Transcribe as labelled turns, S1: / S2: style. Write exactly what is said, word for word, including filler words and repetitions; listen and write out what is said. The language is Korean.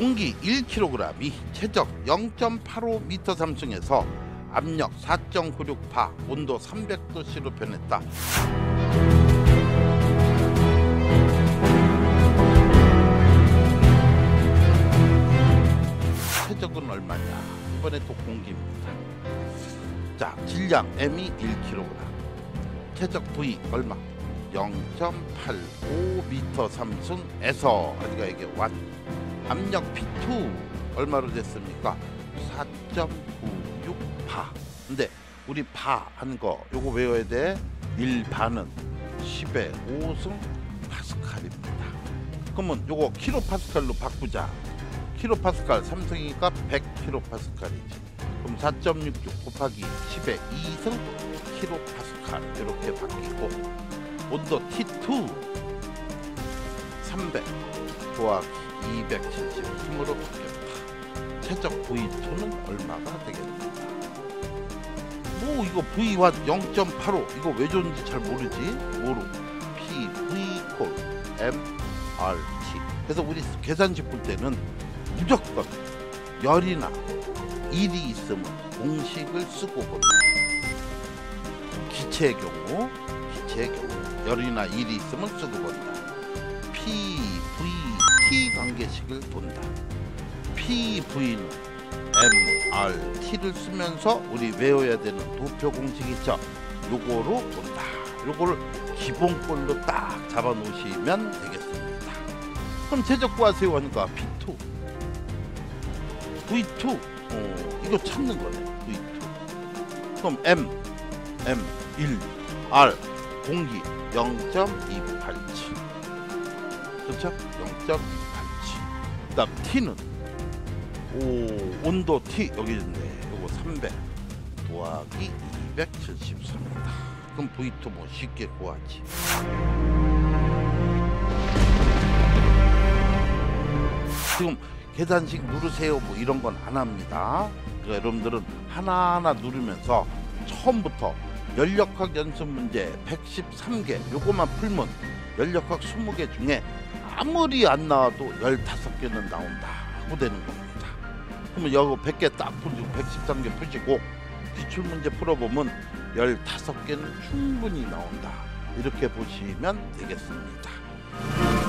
S1: 공기 일 킬로그램이 최적 영 점 팔오 미터 삼승에서 압력 사 점 구육 바, 온도 삼백 도씨로 변했다. 최적은 얼마냐? 이번에 또 공기입니다. 자, 질량 M이 일 킬로그램, 최적 V 얼마? 영 점 팔오 미터 삼승에서 어디가 이게 왓, 압력 피 투 얼마로 됐습니까? 사 점 구육 바. 근데 우리 바 하는 거 요거 외워야 돼. 일 바는 십의 오 승 파스칼입니다. 그러면 요거 킬로파스칼로 바꾸자. 킬로파스칼 삼승이니까 백 킬로파스칼이지. 그럼 사 점 육육 곱하기 십의 이 승 킬로파스칼 이렇게 바뀌고, 온도 티 투 삼백 더하기 이백칠십삼으로 바뀌었다. 최적 브이 투는 얼마가 되겠는가? 뭐 이거 브이와 영 점 팔오 이거 왜 좋은지 잘 모르지? 모르. P, V 콜 M, R, T. 그래서 우리 계산식 볼 때는 무조건 열이나 일이 있으면 공식을 쓰고 본다. 기체의 경우, 기체의 경우 열이나 일이 있으면 쓰고 본다. P, V, T 관계식을 본다. P, V는 M, R, T를 쓰면서 우리 외워야 되는 도표 공식 있죠? 요거로 본다. 요거를 기본꼴로 딱 잡아 놓으시면 되겠습니다. 그럼 최적 구하세요 하니까 피 투, 브이 투, 어, 이거 찾는 거네. 브이 투. 그럼 M, M 일, R 공기 영 점 이팔칠. 그렇죠? 영 점 이팔칠. 그 다음 T는 오, 온도 T 여기 있네. 요거 삼백 더하기 이백칠십삼이다. 그럼 브이 투 뭐 쉽게 구하지. 지금 계산식 누르세요 뭐 이런 건 안 합니다. 그러니까 여러분들은 하나하나 누르면서 처음부터 연력학 연습 문제 백십삼 개 요거만 풀면 연력학 이십 개 중에 아무리 안 나와도 십오 개는 나온다 하고 되는 겁니다. 그러면 여기 백 개 딱 풀고 백십삼 개 푸시고 기출문제 풀어보면 십오 개는 충분히 나온다. 이렇게 보시면 되겠습니다.